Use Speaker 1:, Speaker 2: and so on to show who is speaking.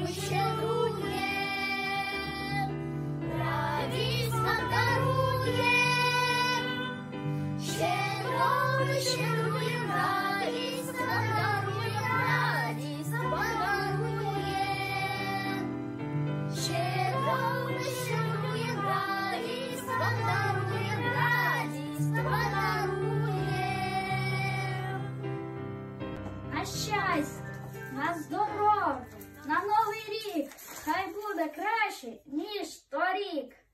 Speaker 1: ми щедруєм, радість вам даруєм. Щедро ми щедруєм, радість вам даруєм, радість вам даруєм. Щедро ми щедруєм, радість вам даруєм, радість вам даруєм.
Speaker 2: На щастя, на здоров'я, на новий рік, хай буде краще, ніж торік.